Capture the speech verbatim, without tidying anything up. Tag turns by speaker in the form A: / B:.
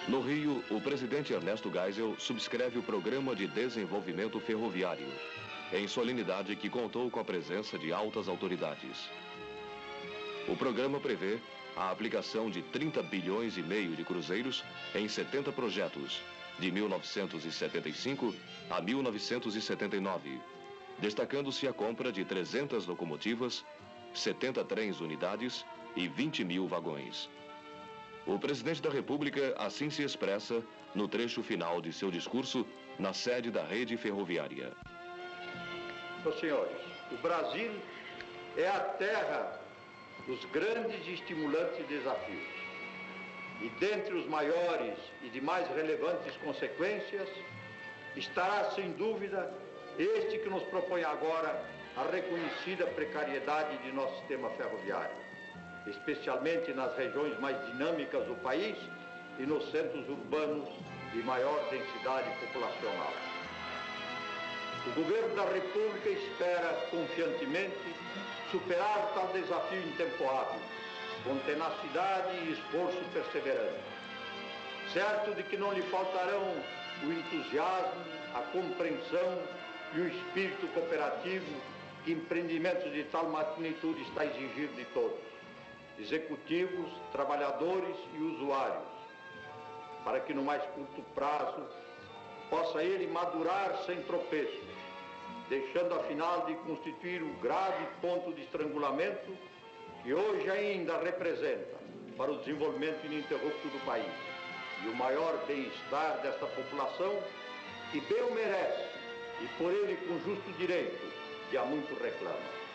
A: No Rio, o presidente Ernesto Geisel subscreve o Programa de Desenvolvimento Ferroviário, em solenidade que contou com a presença de altas autoridades. O programa prevê a aplicação de trinta bilhões e meio de cruzeiros em setenta projetos, de mil novecentos e setenta e cinco a mil novecentos e setenta e nove, destacando-se a compra de trezentas locomotivas, setenta trens unidades e vinte mil vagões. O presidente da República assim se expressa no trecho final de seu discurso na sede da rede ferroviária.
B: Meus senhores, o Brasil é a terra dos grandes e estimulantes desafios. E dentre os maiores e de mais relevantes consequências, estará sem dúvida este que nos propõe agora a reconhecida precariedade de nosso sistema ferroviário, especialmente nas regiões mais dinâmicas do país e nos centros urbanos de maior densidade populacional. O governo da República espera confiantemente superar tal desafio em tempo hábil, com tenacidade e esforço perseverante, certo de que não lhe faltarão o entusiasmo, a compreensão e o espírito cooperativo que empreendimentos de tal magnitude está a exigir de todos, executivos, trabalhadores e usuários, para que no mais curto prazo possa ele madurar sem tropeços, deixando afinal de constituir o grave ponto de estrangulamento que hoje ainda representa para o desenvolvimento ininterrupto do país e o maior bem-estar desta população que bem o merece e por ele com justo direito que há muito reclama.